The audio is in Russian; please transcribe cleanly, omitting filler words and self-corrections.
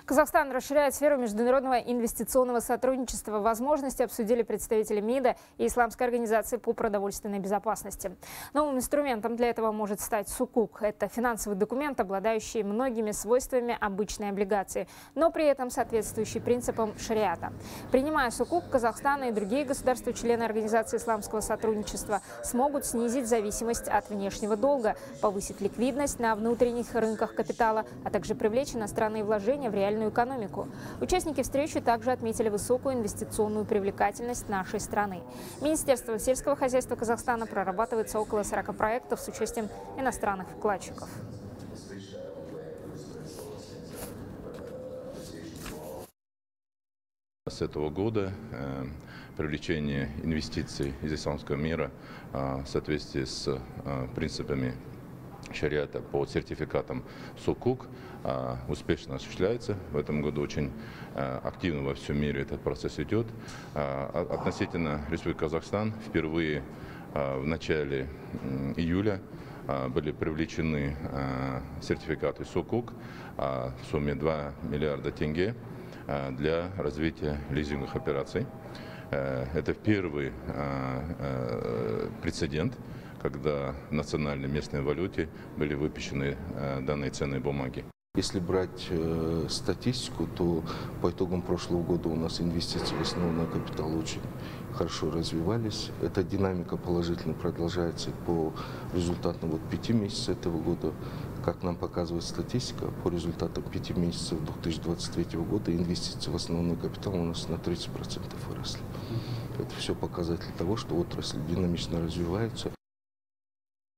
Казахстан расширяет сферу международного инвестиционного сотрудничества. Возможности обсудили представители МИДа и Исламской организации по продовольственной безопасности. Новым инструментом для этого может стать сукук. Это финансовый документ, обладающий многими свойствами обычной облигации, но при этом соответствующий принципам шариата. Принимая сукук, Казахстан и другие государства-члены Организации исламского сотрудничества смогут снизить зависимость от внешнего долга, повысить ликвидность на внутренних рынках капитала, а также привлечь иностранные вложения в реальную экономику. Участники встречи также отметили высокую инвестиционную привлекательность нашей страны. Министерство сельского хозяйства Казахстана прорабатывается около 40 проектов с участием иностранных вкладчиков. С этого года привлечение инвестиций из исламского мира в соответствии с принципами шариата по сертификатам СУКУК успешно осуществляется. В этом году очень активно во всем мире этот процесс идет. Относительно Республики Казахстан впервые в начале июля были привлечены сертификаты СУКУК в сумме 2 миллиарда тенге для развития лизинговых операций. Это первый прецедент, когда в национальной местной валюте были выпущены данные ценные бумаги. Если брать статистику, то по итогам прошлого года у нас инвестиции в основной капитал очень хорошо развивались. Эта динамика положительно продолжается по результатам 5 месяцев этого года. Как нам показывает статистика, по результатам 5 месяцев 2023 года инвестиции в основной капитал у нас на 30% выросли. Это все показатель того, что отрасль динамично развивается.